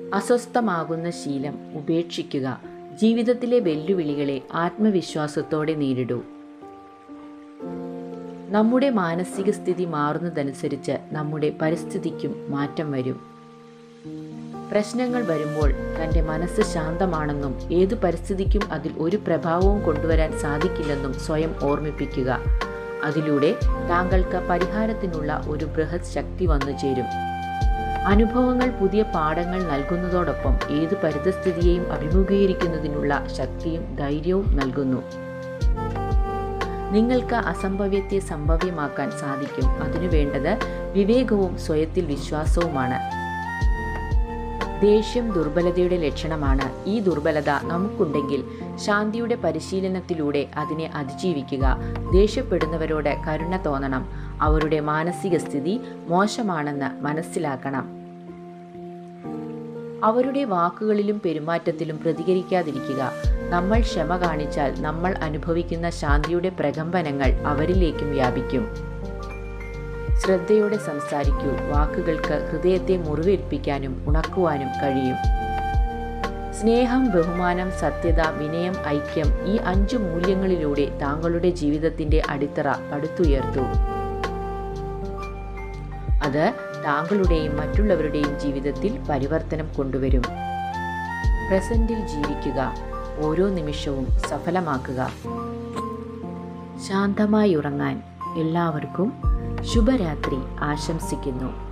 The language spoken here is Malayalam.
അസ്വസ്ഥമാകുന്ന ശീലം ഉപേക്ഷിക്കുക. ജീവിതത്തിലെ വെല്ലുവിളികളെ ആത്മവിശ്വാസത്തോടെ നേരിടൂ. നമ്മുടെ മാനസിക സ്ഥിതി മാറുന്നതനുസരിച്ച് നമ്മുടെ പരിസ്ഥിതിക്കും മാറ്റം വരും. പ്രശ്നങ്ങൾ വരുമ്പോൾ തൻ്റെ മനസ്സ് ശാന്തമാണെന്നും ഏതു പരിസ്ഥിതിക്കും അതിൽ ഒരു പ്രഭാവവും കൊണ്ടുവരാൻ സാധിക്കില്ലെന്നും സ്വയം ഓർമ്മിപ്പിക്കുക. അതിലൂടെ താങ്കൾക്ക് പരിഹാരത്തിനുള്ള ഒരു ബൃഹത് ശക്തി വന്നു ചേരും. അനുഭവങ്ങൾ പുതിയ പാഠങ്ങൾ നൽകുന്നതോടൊപ്പം ഏതു പരിതസ്ഥിതിയെയും അഭിമുഖീകരിക്കുന്നതിനുള്ള ശക്തിയും ധൈര്യവും നൽകുന്നു. നിങ്ങൾക്ക് അസംഭവ്യത്തെ സംഭവ്യമാക്കാൻ സാധിക്കും. അതിനു വേണ്ടത് വിവേകവും സ്വയത്തിൽ വിശ്വാസവുമാണ്. ദേഷ്യം ദുർബലതയുടെ ലക്ഷണമാണ്. ഈ ദുർബലത നമുക്കുണ്ടെങ്കിൽ ശാന്തിയുടെ പരിശീലനത്തിലൂടെ അതിനെ അതിജീവിക്കുക. ദേഷ്യപ്പെടുന്നവരോട് കരുണ തോന്നണം. അവരുടെ മാനസിക സ്ഥിതി മോശമാണെന്ന് മനസ്സിലാക്കണം. അവരുടെ വാക്കുകളിലും പെരുമാറ്റത്തിലും പ്രതികരിക്കാതിരിക്കുക. നമ്മൾ ക്ഷമ കാണിച്ചാൽ നമ്മൾ അനുഭവിക്കുന്ന ശാന്തിയുടെ പ്രകമ്പനങ്ങൾ അവരിലേക്കും വ്യാപിക്കും. ശ്രദ്ധയോടെ സംസാരിക്കൂ. വാക്കുകൾക്ക് ഹൃദയത്തെ മുറിവേൽപ്പിക്കാനും ഉണക്കുവാനും കഴിയും. സ്നേഹം, ബഹുമാനം, സത്യത, വിനയം, ഐക്യം ഈ 5 മൂല്യങ്ങളിലൂടെ താങ്കളുടെ ജീവിതത്തിൻ്റെ അടിത്തറ പടുത്തുയർത്തൂ. അത് താങ്കളുടെയും മറ്റുള്ളവരുടെയും ജീവിതത്തിൽ പരിവർത്തനം കൊണ്ടുവരും. പ്രസന്റിൽ ജീവിക്കുക. ഓരോ നിമിഷവും സഫലമാക്കുക. ശാന്തമായി ഉറങ്ങാൻ എല്ലാവർക്കും ശുഭരാത്രി ആശംസിക്കുന്നു.